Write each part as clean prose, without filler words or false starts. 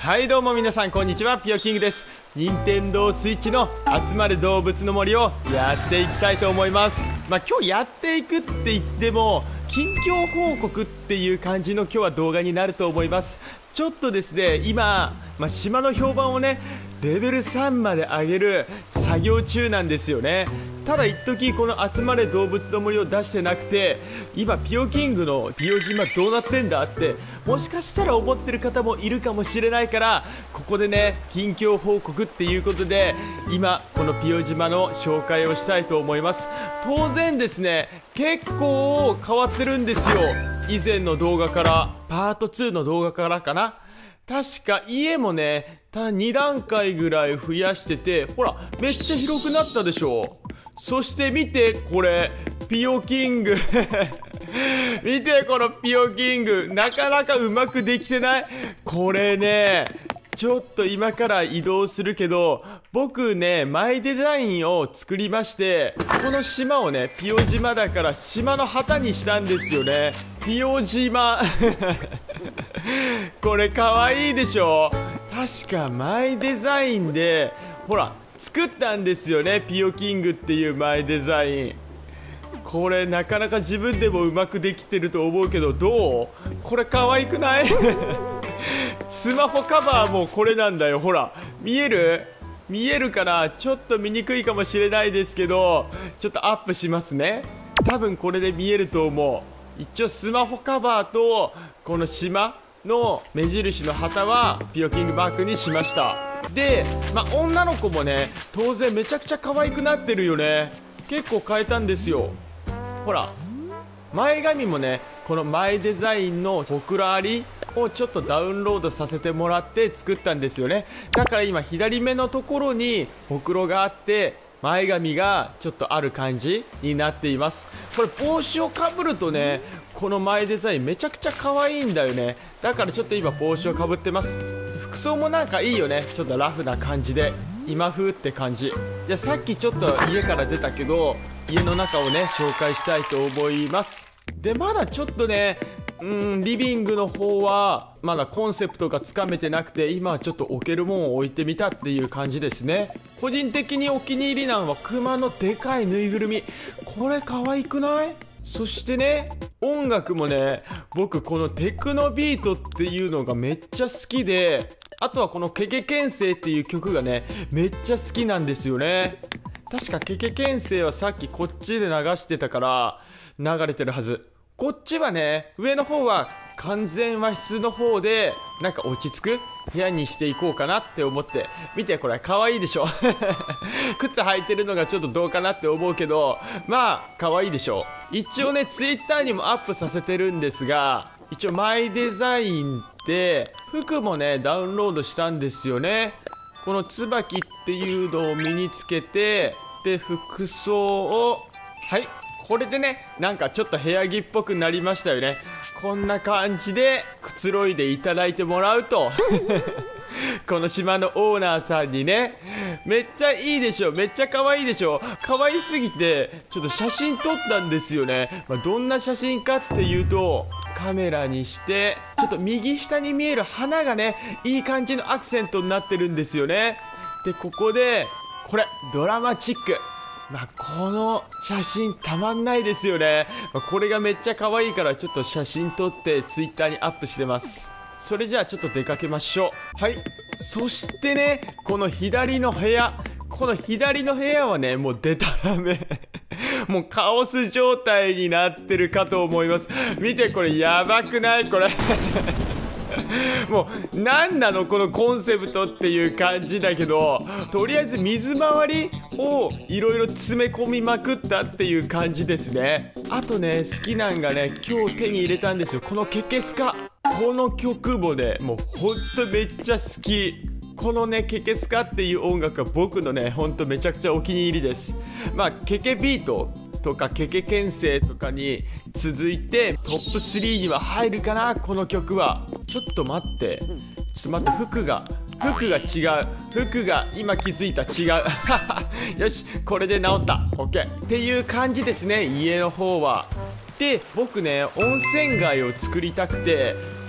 はいどうも皆さんこんにちは、ピヨキングです。任天堂スイッチの集まれ動物の森をやっていきたいと思います。今日やっていくって言っても近況報告っていう感じの今日は動画になると思います。ちょっとですね今、島の評判をねレベル3まで上げる作業中なんですよね。ただ一時この集まれ動物の森を出してなくて、今ピヨキングのピヨ島どうなってんだってもしかしたら思ってる方もいるかもしれないから、ここでね近況報告っていうことで今このピヨ島の紹介をしたいと思います。当然ですね結構変わってるんですよ、以前の動画からパート2の動画からかな。確か家もね2段階ぐらい増やしてて、ほらめっちゃ広くなったでしょ。そして見てこれピヨキング見てこのピヨキングなかなかうまくできてない？これねちょっと今から移動するけど、僕ねマイデザインを作りまして、この島をねピヨ島だから島の旗にしたんですよね。ピヨ島これかわいいでしょ。確かマイデザインでほら作ったんですよね、ピヨキングっていうマイデザイン。これなかなか自分でもうまくできてると思うけど、どう？これかわいくないスマホカバーもこれなんだよ。ほら見えるからちょっと見にくいかもしれないですけど、ちょっとアップしますね。多分これで見えると思う。一応スマホカバーとこの島の目印の旗はピヨキングマークにしました。で、女の子もね当然めちゃくちゃ可愛くなってるよね。結構変えたんですよ。ほら前髪もねこのマイデザインのほくろありをちょっとダウンロードさせてもらって作ったんですよね。だから今左目のところにほくろがあって前髪がちょっとある感じになっています。これ帽子をかぶるとねこのマイデザインめちゃくちゃ可愛いんだよね。だからちょっと今帽子をかぶってます。服装もなんかいいよね、ちょっとラフな感じで今風って感じ。じゃあさっきちょっと家から出たけど家の中をね紹介したいと思います。でまだちょっとねリビングの方はまだコンセプトがつかめてなくて、今はちょっと置けるもんを置いてみたっていう感じですね。個人的にお気に入りなのはクマのでかいぬいぐるみ。これ可愛くない？そしてね音楽もね僕このテクノビートっていうのがめっちゃ好きで、あとはこのケケケンセイっていう曲がねめっちゃ好きなんですよね。確かケケケンセイはさっきこっちで流してたから流れてるはず。こっちはね上の方は完全和室の方でなんか落ち着く部屋にしていこうかなって思って。見てこれ可愛いでしょ靴履いてるのがちょっとどうかなって思うけど、可愛いでしょ。一応ねツイッターにもアップさせてるんですが、一応マイデザインで服もねダウンロードしたんですよね。この椿っていうのを身につけて、で服装をこれでねなんかちょっと部屋着っぽくなりましたよね。こんな感じでくつろいでいただいてもらうとこの島のオーナーさんにね、めっちゃいいでしょ、めっちゃ可愛いでしょ。可愛すぎてちょっと写真撮ったんですよね。どんな写真かっていうと、カメラにしてちょっと右下に見える花がねいい感じのアクセントになってるんですよね。でここでこれドラマチック、この写真たまんないですよね。これがめっちゃ可愛いからちょっと写真撮ってツイッターにアップしてます。それじゃあちょっと出かけましょう。そしてねこの左の部屋はねもうデタラメもうカオス状態になってるかと思います。見てこれやばくない？これもう何なのこのコンセプトっていう感じだけど、とりあえず水回りをいろいろ詰め込みまくったっていう感じですね。あとね好きなんがね今日手に入れたんですよ、このケケスカ。この曲もねもうほんとめっちゃ好き。このねケケスカっていう音楽は僕のねほんとめちゃくちゃお気に入りです。ケケビートとかケケケンセイとかに続いてトップ3には入るかな、この曲は。ちょっと待って服が違う。服が今気づいた、違うよしこれで治った OK っていう感じですね、家の方は。で僕ね温泉街を作りたくて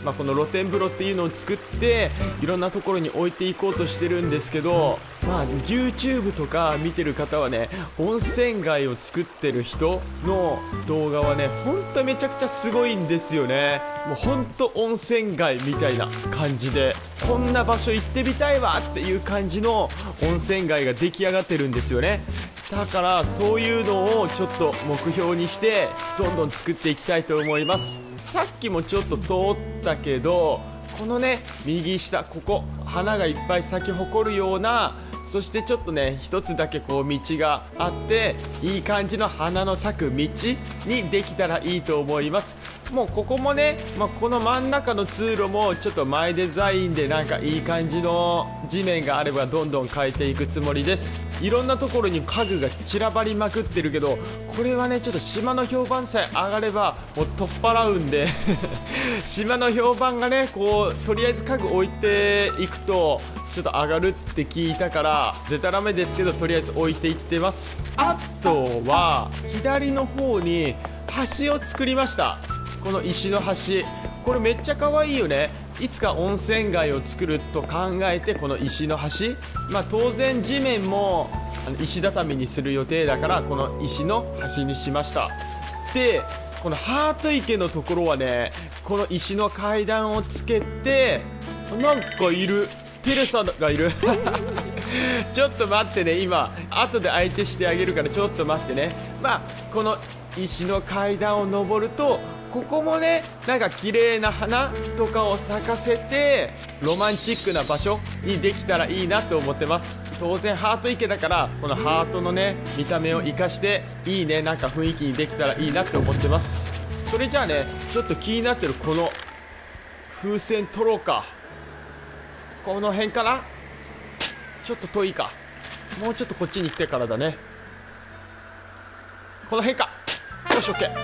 この露天風呂っていうのを作っていろんなところに置いていこうとしてるんですけど、YouTube とか見てる方はね、温泉街を作ってる人の動画はね、ほんとめちゃくちゃすごいんですよね。もうほんと温泉街みたいな感じで、こんな場所行ってみたいわっていう感じの温泉街が出来上がってるんですよね。だからそういうのをちょっと目標にしてどんどん作っていきたいと思います。さっきもちょっと通ったけど、このね右下、ここ花がいっぱい咲き誇るような、そしてちょっとね一つだけこう道があっていい感じの花の咲く道にできたらいいと思います。もうここもね、この真ん中の通路もちょっとマイデザインでなんかいい感じの地面があればどんどん変えていくつもりです。いろんなところに家具が散らばりまくってるけど、これはねちょっと島の評判さえ上がればもう取っ払うんで島の評判がねこうとりあえず家具置いていくとちょっと上がるって聞いたから、でたらめですけどとりあえず置いていってます。あとは左の方に橋を作りました。この石の橋、これめっちゃ可愛いよね。いつか温泉街を作ると考えて、この石の橋、当然地面も石畳にする予定だから、この石の橋にしました。でこのハート池のところはね、この石の階段をつけて、なんかいる、テレサがいるちょっと待ってね、今後で相手してあげるからちょっと待ってね。この石の階段を登ると、ここもねなんか綺麗な花とかを咲かせてロマンチックな場所にできたらいいなと思ってます。当然ハート池だから、このハートのね見た目を生かしていいね、なんか雰囲気にできたらいいなって思ってます。それじゃあね、ちょっと気になってるこの風船取ろうか。この辺かな、ちょっと遠いか、もうちょっとこっちに来てからだね。この辺か、よし OK。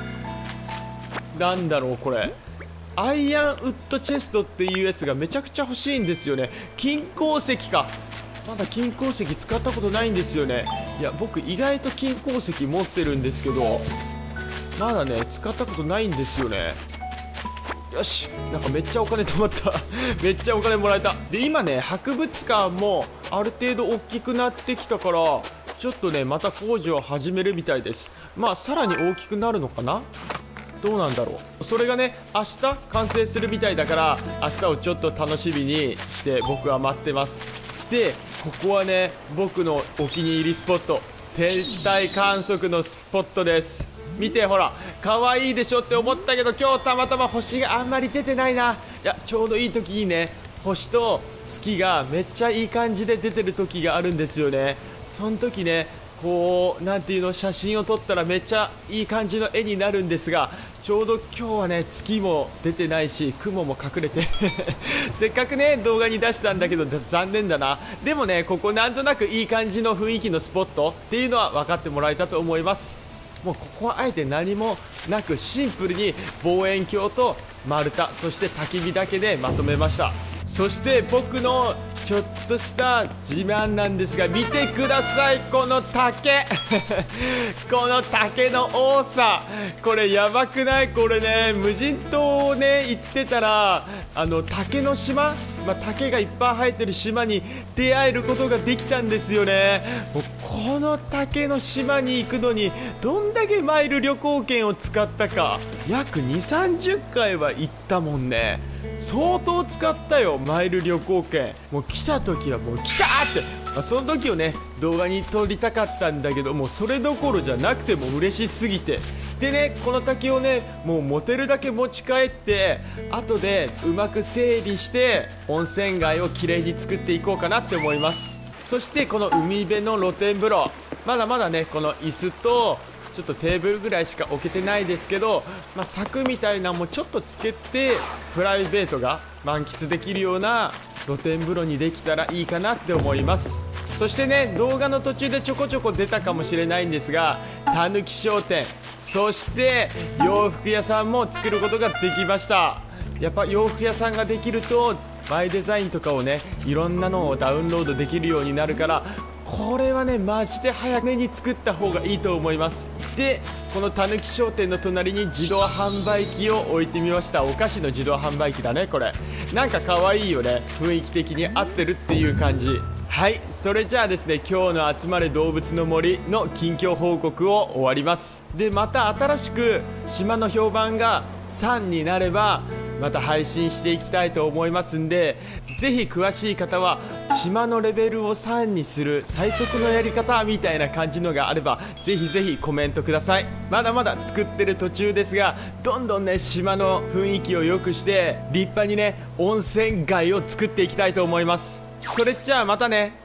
なんだろうこれ、アイアンウッドチェストっていうやつがめちゃくちゃ欲しいんですよね。金鉱石か、まだ金鉱石使ったことないんですよね。いや僕意外と金鉱石持ってるんですけど、まだね使ったことないんですよね。よし、なんかめっちゃお金貯まっためっちゃお金もらえた。で今ね博物館もある程度大きくなってきたから、ちょっとねまた工事を始めるみたいです。さらに大きくなるのかな、どうなんだろう。それがね明日完成するみたいだから、明日をちょっと楽しみにして僕は待ってます。でここはね僕のお気に入りスポット、天体観測のスポットです。見てほら、可愛いでしょって思ったけど、今日たまたま星があんまり出てないな。いやちょうどいい時にね、星と月がめっちゃいい感じで出てる時があるんですよね。その時ねこうなんていうの、写真を撮ったらめっちゃいい感じの絵になるんですが、ちょうど今日はね月も出てないし雲も隠れてせっかくね動画に出したんだけど残念だな。でもねここなんとなくいい感じの雰囲気のスポットっていうのは分かってもらえたと思います。もうここはあえて何もなくシンプルに望遠鏡と丸太、そして焚き火だけでまとめました。そして僕のちょっとした自慢なんですが、見てくださいこの竹この竹の多さ、これやばくない？これね無人島をね行ってたら竹の島、竹がいっぱい生えてる島に出会えることができたんですよね。もうこの竹の島に行くのにどんだけマイル旅行券を使ったか、約2、30回は行ったもんね。相当使ったよマイル旅行券。もう来た時はもう来たーって、その時をね動画に撮りたかったんだけど、もうそれどころじゃなくても嬉しすぎて、でねこの竹をねもう持てるだけ持ち帰って後でうまく整理して温泉街をきれいに作っていこうかなって思います。そしてこの海辺の露天風呂、まだまだねこの椅子とちょっとテーブルぐらいしか置けてないですけど、柵みたいなのもちょっとつけてプライベートが満喫できるような露天風呂にできたらいいかなって思います。そしてね動画の途中でちょこちょこ出たかもしれないんですが、たぬき商店、そして洋服屋さんも作ることができました。やっぱ洋服屋さんができるとマイデザインとかをねいろんなのをダウンロードできるようになるから、これはねマジで早めに作った方がいいと思います。 でこのたぬき商店の隣に自動販売機を置いてみました。お菓子の自動販売機だね。これなんか可愛いよね。雰囲気的に合ってるっていう感じ。はい、それじゃあですね、今日の集まれ動物の森の近況報告を終わります。でまた新しく島の評判が3になればまた配信していきたいと思いますんで、ぜひ詳しい方は島のレベルを3にする最速のやり方みたいな感じのがあればぜひぜひコメントください。まだまだ作ってる途中ですが、どんどんね島の雰囲気を良くして立派にね温泉街を作っていきたいと思います。それじゃあまたね。